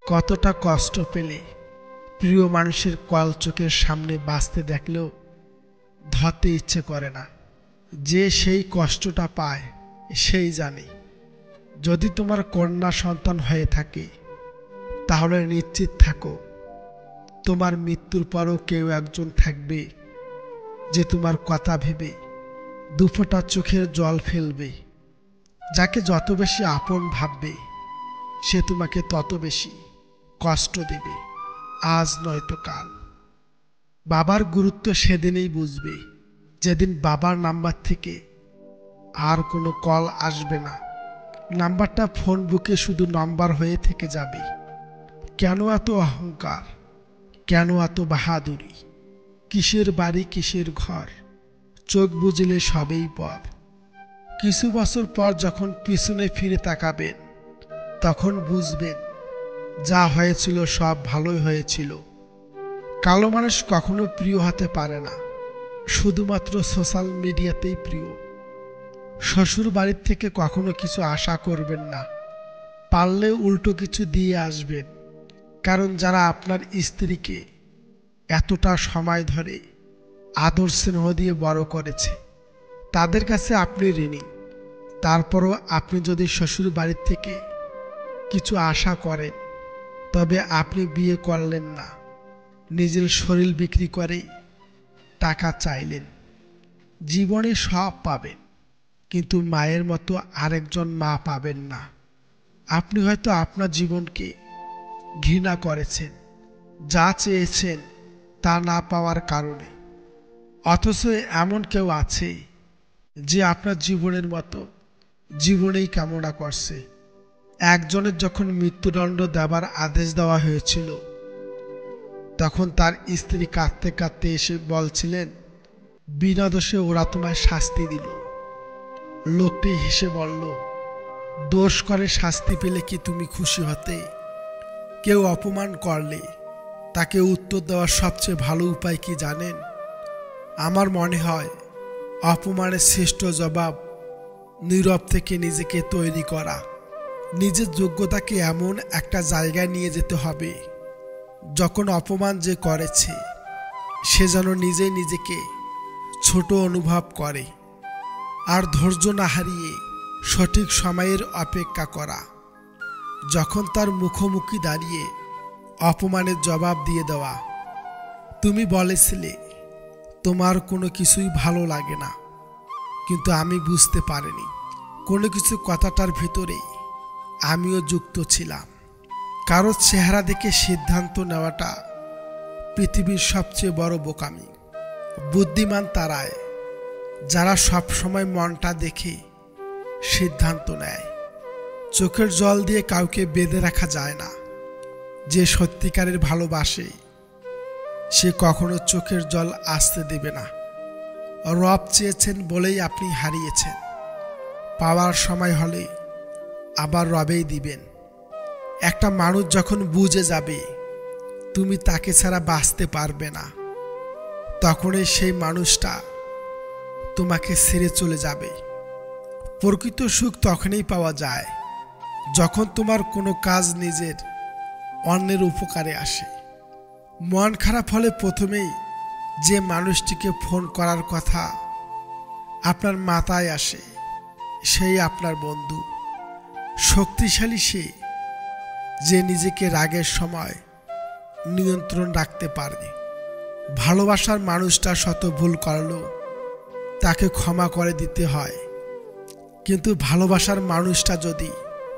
কতটা কষ্ট পেলে প্রিয় মানুষের কল চোখের সামনে বাঁচতে দেখলেও ধরতে ইচ্ছে করে না। যে সেই কষ্টটা পায় সেই জানে। যদি তোমার কন্যা সন্তান হয়ে থাকে তাহলে নিশ্চিত থাকো, তোমার মৃত্যুর পরও কেউ একজন থাকবে যে তোমার কথা ভেবে দুফোঁটা চোখের জল ফেলবে। যাকে যত বেশি আপন ভাববে সে তোমাকে তত বেশি কষ্ট দেবে, আজ নয়তো কাল। বাবার গুরুত্ব সেদিনই বুঝবে যেদিন বাবার নাম্বার থেকে আর কোনো কল আসবে না। নাম্বারটা ফোন বুকে শুধু নাম্বার হয়ে থেকে যাবে। কেন এত অহংকার, কেন এত বাহাদুরি? কিসের বাড়ি কিসের ঘর, চোখ বুঝলে সবেই পর। কিছু বছর পর যখন পিছনে ফিরে তাকাবেন তখন বুঝবেন যা হয়েছিল সব ভালোই হয়েছিল। কালো মানুষ কখনো প্রিয় হতে পারে না, শুধুমাত্র সোশ্যাল মিডিয়াতেই প্রিয়। শ্বশুর বাড়ির থেকে কখনো কিছু আশা করবেন না, পারলে উল্টো কিছু দিয়ে আসবেন। কারণ যারা আপনার স্ত্রীকে এতটা সময় ধরে আদর স্নেহ দিয়ে বড় করেছে তাদের কাছে আপনি ঋণী। তারপরও আপনি যদি শ্বশুর বাড়ির থেকে কিছু আশা করেন তবে আপনি বিয়ে করলেন না, নিজের শরীর বিক্রি করে টাকা চাইলেন। জীবনে সব পাবেন কিন্তু মায়ের মতো আরেকজন মা পাবেন না। আপনি হয়তো আপনার জীবনকে ঘৃণা করেছেন যা চেয়েছেন তা না পাওয়ার কারণে। অথচ এমন কেউ আছে যে আপনার জীবনের মতো জীবনেই কামনা করছে। একজনের যখন মৃত্যুদণ্ড দেবার আদেশ দেওয়া হয়েছিল তখন তার স্ত্রী কাঁদতে কাঁদতে এসে বলছিলেন, বিনা দোষে ওরা তোমায় শাস্তি দিল। লোকটি হেসে বলল, দোষ করে শাস্তি পেলে কি তুমি খুশি হতে? কেউ অপমান করলে তাকে উত্তর দেওয়ার সবচেয়ে ভালো উপায় কি জানেন? আমার মনে হয় অপমানের শ্রেষ্ঠ জবাব নীরব থেকে নিজেকে তৈরি করা। নিজের যোগ্যতাকে এমন একটা জায়গায় নিয়ে যেতে হবে যখন অপমান যে করেছে সে যেন নিজেই নিজেকে ছোট অনুভব করে। আর ধৈর্য না হারিয়ে সঠিক সময়ের অপেক্ষা করা। যখন তার মুখোমুখি দাঁড়িয়ে অপমানের জবাব দিয়ে দেওয়া। তুমি বলেছিলে তোমার কোনো কিছুই ভালো লাগে না, কিন্তু আমি বুঝতে পারিনি কোনো কিছু কথাটার ভিতরে আমিও যুক্ত ছিলাম। কারো চেহারা দেখে সিদ্ধান্ত নেওয়াটা পৃথিবীর সবচেয়ে বড় বোকামি। বুদ্ধিমান তারাই যারা সব সময় মনটা দেখে সিদ্ধান্ত নেয়। চোখের জল দিয়ে কাউকে বেঁধে রাখা যায় না। যে সত্যিকারের ভালোবাসে সে কখনো চোখের জল আসতে দেবে না। রব চেয়েছেন বলেই আপনি হারিয়েছেন, পাওয়ার সময় হলে আবার রবেই দিবেন। একটা মানুষ যখন বুঝে যাবে তুমি তাকে ছাড়া বাঁচতে পারবে না, তখনই সেই মানুষটা তোমাকে ছেড়ে চলে যাবে। প্রকৃত সুখ তখনই পাওয়া যায় যখন তোমার কোনো কাজ নিজের অন্যের উপকারে আসে। মন খারাপ হলে প্রথমেই যে মানুষটিকে ফোন করার কথা আপনার মাথায় আসে সেই আপনার বন্ধু। শক্তিশালী সে যে নিজেকে রাগের সময় নিয়ন্ত্রণ রাখতে পারে। ভালোবাসার মানুষটা শত ভুল করলেও তাকে ক্ষমা করে দিতে হয়, কিন্তু ভালোবাসার মানুষটা যদি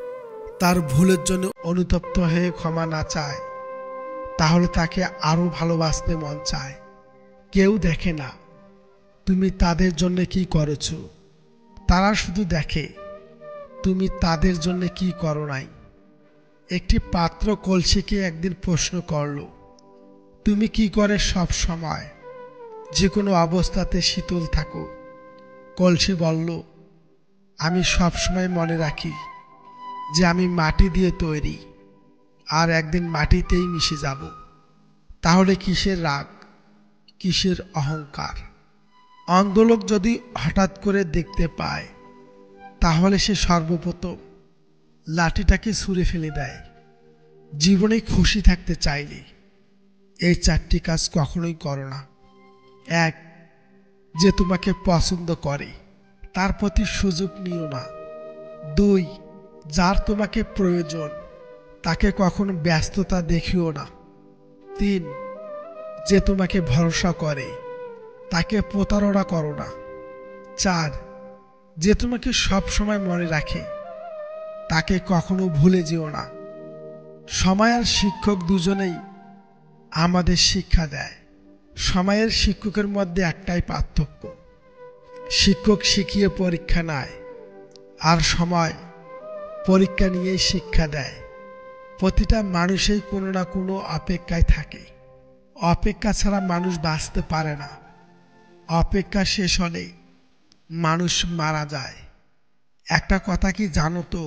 তার ভুলের জন্য অনুতপ্ত হয়ে ক্ষমা না চায় তাহলে তাকে আরো ভালোবাসতে মন চায়। কেউ দেখে না তুমি তাদের জন্য কি করেছো, তারা শুধু দেখে তুমি তাদের জন্য কি করো নাই। একটি পাত্র কলসিকে একদিন প্রশ্ন করল, তুমি কি করে সব সময় যে কোনো অবস্থাতে শীতল থাকো? কলসি বলল, আমি সব সময় মনে রাখি যে আমি মাটি দিয়ে তৈরি আর একদিন মাটিতেই মিশে যাব। তাহলে কিসের রাগ, কিসের অহংকার? অন্ধলোক যদি হঠাৎ করে দেখতে পায় তাহলে সে সর্বপ্রথম লাঠিটাকে ছুঁড়ে ফেলে দেয়। জীবনে খুশি থাকতে চাইলে এই 4টি কাজ কখনোই করো না। 1, যে তোমাকে পছন্দ করে তার প্রতি সুযোগ নিও না। 2, যার তোমাকে প্রয়োজন তাকে কখনো ব্যস্ততা দেখিও না। 3, যে তোমাকে ভরসা করে তাকে প্রতারণা করো না। 4, যে তোমাকে সবসময় মনে রাখে তাকে কখনো ভুলে যেও না। সময় আর শিক্ষক দুজনেই আমাদের শিক্ষা দেয়। সময়ের শিক্ষকের মধ্যে একটাই পার্থক্য, শিক্ষক শিখিয়ে পরীক্ষা নেয়, আর সময় পরীক্ষা নিয়েই শিক্ষা দেয়। প্রতিটা মানুষই কোনো না কোনো অপেক্ষায় থাকে। অপেক্ষা ছাড়া মানুষ বাঁচতে পারে না। অপেক্ষা শেষ হলে মানুষ মারা যায়। একটা কথা কি জানো তো,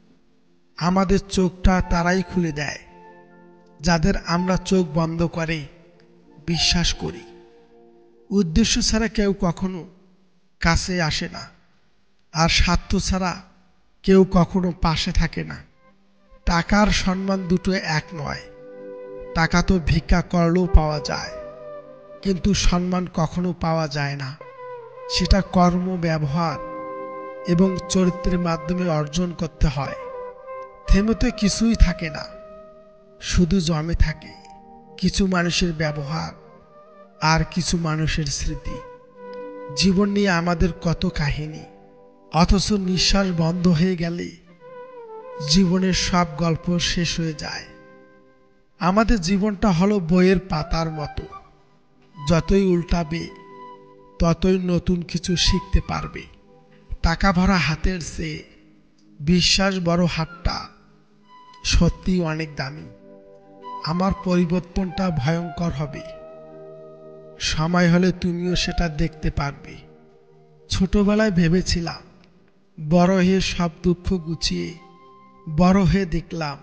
আমাদের চোখটা তারাই খুলে দেয় যাদের আমরা চোখ বন্ধ করে বিশ্বাস করি। উদ্দেশ্য ছাড়া কেউ কখনো কাছে আসে না, আর স্বার্থ ছাড়া কেউ কখনো পাশে থাকে না। টাকার সম্মান দুটো এক নয়। টাকা তো ভিক্ষা করলেও পাওয়া যায়, কিন্তু সম্মান কখনো পাওয়া যায় না। সেটা কর্ম, ব্যবহার এবং চরিত্রের মাধ্যমে অর্জন করতে হয়। থেমে তো কিছুই থাকে না, শুধু জমে থাকে কিছু মানুষের ব্যবহার আর কিছু মানুষের স্মৃতি। জীবন নিয়ে আমাদের কত কাহিনী, অথচ নিঃশ্বাস বন্ধ হয়ে গেলে জীবনের সব গল্প শেষ হয়ে যায়। আমাদের জীবনটা হলো বইয়ের পাতার মতো, যতই উল্টাবে ততই নতুন কিছু শিখতে পারবে। টাকা ভরা হাতের চেয়ে বিশ্বাস বড় হাতটা সত্যি অনেক দামি। আমার পরিবর্তনটা ভয়ঙ্কর হবে, সময় হলে তুমিও সেটা দেখতে পারবে। ছোটবেলায় ভেবেছিলাম বড় হয়ে সব দুঃখ গুছিয়ে, বড় হয়ে দেখলাম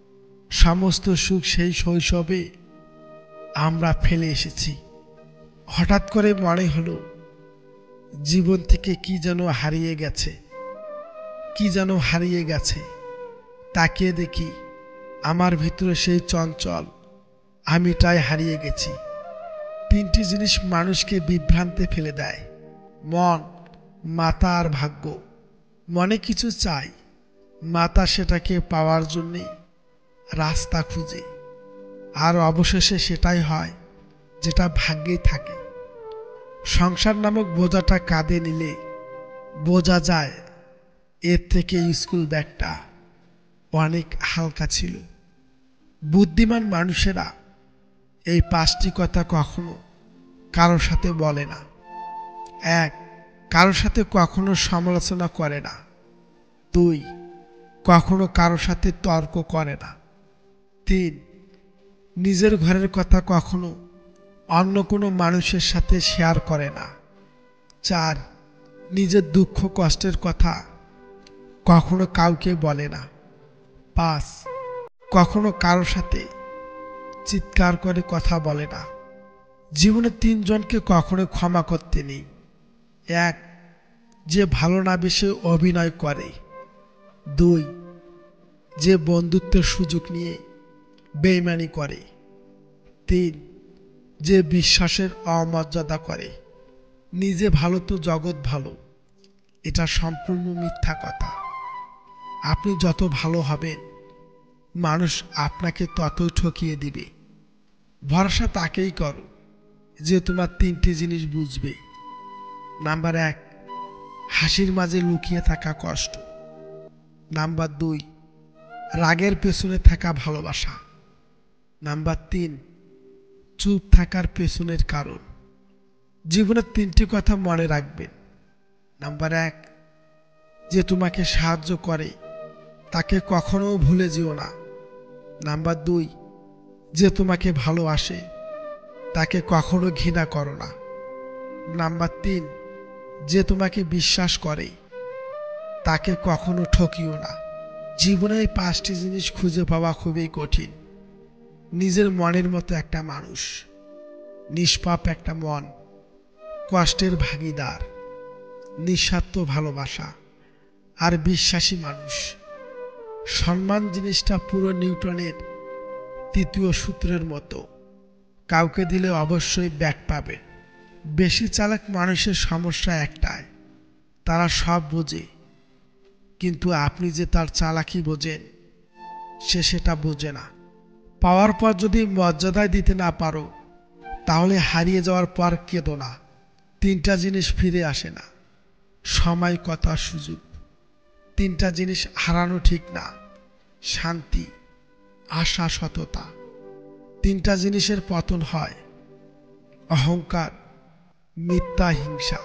সমস্ত সুখ সেই শৈশবে আমরা ফেলে এসেছি। হঠাৎ করে মনে হলো জীবন থেকে কি যেন হারিয়ে গেছে, কি যেন হারিয়ে গেছে। তাকিয়ে দেখি আমার ভিতরে সেই চঞ্চল আমিটাই হারিয়ে গেছি। 3টি জিনিস মানুষকে বিভ্রান্তে ফেলে দেয়, মন, মাতা আর ভাগ্য। মনে কিছু চাই, মাতা সেটাকে পাওয়ার জন্যে রাস্তা খুঁজে, আর অবশেষে সেটাই হয় যেটা ভাগ্যেই থাকে। সংসার নামক বোঝাটা কাঁধে নিলে বোঝা যায় এর থেকে স্কুল ব্যাগটা অনেক হালকা ছিল। বুদ্ধিমান মানুষেরা এই 5টি কথা কখনো কারোর সাথে বলে না। 1, কারোর সাথে কখনো সমালোচনা করে না। 2, কখনো কারোর সাথে তর্ক করে না। 3, নিজের ঘরের কথা কখনো অন্য কোনো মানুষের সাথে শেয়ার করে না। 4, নিজের দুঃখ কষ্টের কথা কখনো কাউকে বলে না। 5, কখনো কারোর সাথে চিৎকার করে কথা বলে না। জীবনে 3 জনকে কখনো ক্ষমা করতে নেই। 1, যে ভালো না বেশে অভিনয় করে। 2, যে বন্ধুত্বের সুযোগ নিয়ে বেইমানি করে। 3, যে বিশ্বাসের অমর্যাদা করে। নিজে ভালো তো জগৎ ভালো, এটা সম্পূর্ণ মিথ্যা কথা। আপনি যত ভালো হবেন মানুষ আপনাকে ততই ঠকিয়ে দিবে। ভরসা তাকেই করো যে তোমার 3টি জিনিস বুঝবে। নাম্বার 1, হাসির মাঝে লুকিয়ে থাকা কষ্ট। নাম্বার 2, রাগের পেছনে থাকা ভালোবাসা। নাম্বার 3, চুপ থাকার পেছনের কারণ। জীবনের 3টি কথা মনে রাখবেন। নাম্বার 1, যে তোমাকে সাহায্য করে তাকে কখনো ভুলে যেও না। নাম্বার 2, যে তোমাকে ভালোবাসে তাকে কখনো ঘৃণা করো না। নাম্বার 3, যে তোমাকে বিশ্বাস করে তাকে কখনো ঠকিও না। জীবনে এই 5টি জিনিস খুঁজে পাওয়া খুবই কঠিন। নিজের মনের মতো একটা মানুষ, নিষ্পাপ একটা মন, কষ্টের ভাগিদার, নিঃস্বার্থ ভালোবাসা আর বিশ্বাসী মানুষ। সম্মান জিনিসটা পুরো নিউটনের তৃতীয় সূত্রের মতো, কাউকে দিলে অবশ্যই ব্যাক পাবে। বেশি চালাক মানুষের সমস্যা একটাই, তারা সব বোঝে, কিন্তু আপনি যে তার চালাকি বোঝেন সে সেটা বোঝে না। পাওয়ার পর যদি মর্যাদায় দিতে না পারো, তাহলে হারিয়ে যাওয়ার পর কেঁদো না। তিনটা জিনিস ফিরে আসে না, সময়, কথা, সুযোগ। তিনটা জিনিস হারানো ঠিক না, শান্তি, আশা, সততা। তিনটা জিনিসের পতন হয়, অহংকার, মিথ্যা, হিংসা।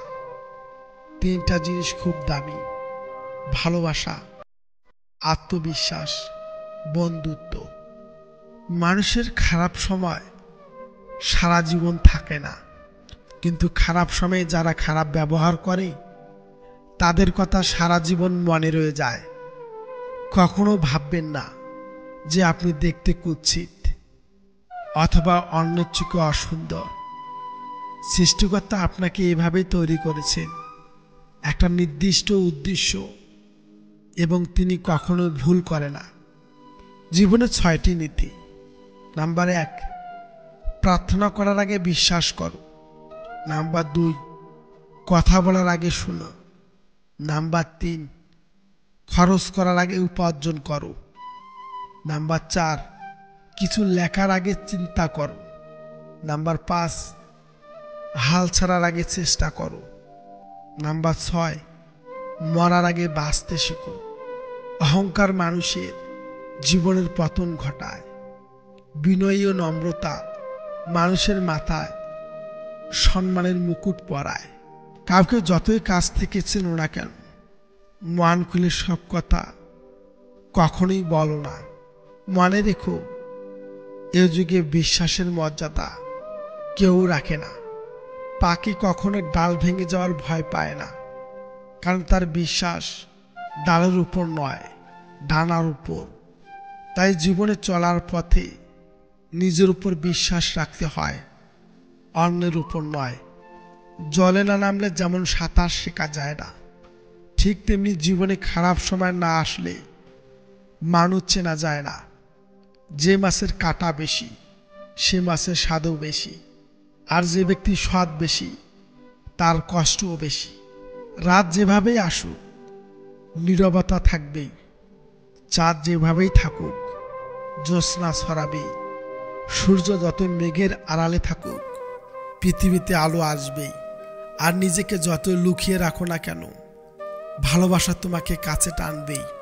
তিনটা জিনিস খুব দামি, ভালোবাসা, আত্মবিশ্বাস, বন্ধুত্ব। মানুষের খারাপ সময় সারা জীবন থাকে না, কিন্তু খারাপ সময়ে যারা খারাপ ব্যবহার করে তাদের কথা সারা জীবন মনে রয়ে যায়। কখনো ভাববেন না যে আপনি দেখতে কুৎসিত অথবা অন্যের চোখে অসুন্দর। সৃষ্টিকর্তা আপনাকে এভাবেই তৈরি করেছেন, একটা নির্দিষ্ট উদ্দেশ্য, এবং তিনি কখনো ভুল করে না। জীবনের 6টি নীতি। নাম্বার 1, প্রার্থনা করার আগে বিশ্বাস করো। নাম্বার 2, কথা বলার আগে শুনো। নাম্বার 3, খরচ করার আগে উপার্জন করো। নাম্বার 4, কিছু লেখার আগে চিন্তা করো। নাম্বার 5, হাল ছাড়ার আগে চেষ্টা করো। নাম্বার 6, মরার আগে বাঁচতে শেখো। অহংকার মানুষের জীবনের পতন ঘটায়। বিনয়ী ও নম্রতা মানুষের মাথায় সম্মানের মুকুট পরায়। কাউকে যতই কাছ থেকে চেনো না কেন, মন খুলে সব কথা কখনোই বলো না। মনে রেখো, এ যুগে বিশ্বাসের মর্যাদা কেউ রাখে না। পাখি কখনো ডাল ভেঙে যাওয়ার ভয় পায় না, কারণ তার বিশ্বাস ডালের উপর নয়, ডানার উপর। তাই জীবনে চলার পথে নিজের উপর বিশ্বাস রাখতে হয়, অন্যের উপর নয়। জলে না নামলে যেমন সাঁতার শেখা যায় না, ঠিক তেমনি জীবনে খারাপ সময় না আসলে মানুষ চেনা যায় না। যে মাছের কাঁটা বেশি সে মাছের স্বাদও বেশি, আর যে ব্যক্তি সৎ বেশি তার কষ্টও বেশি। রাত যেভাবেই আসুক নীরবতা থাকবেই, চাঁদ যেভাবেই থাকুক জ্যোৎস্না ছড়াবেই, সূর্য যত মেঘের আড়ালে থাকুক পৃথিবীতে আলো আসবেই। আর নিজেকে যত লুকিয়ে রাখো না কেন, ভালোবাসা তোমাকে কাছে টানবেই।